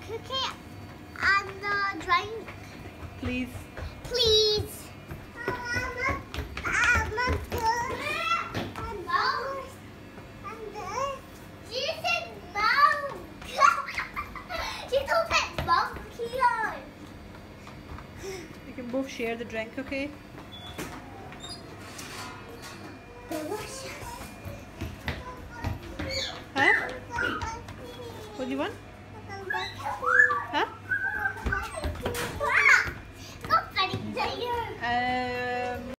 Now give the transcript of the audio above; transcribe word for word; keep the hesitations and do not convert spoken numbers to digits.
cookie and the drink. Please. Please. You can both share the drink, okay? Delicious. Huh? What do you want?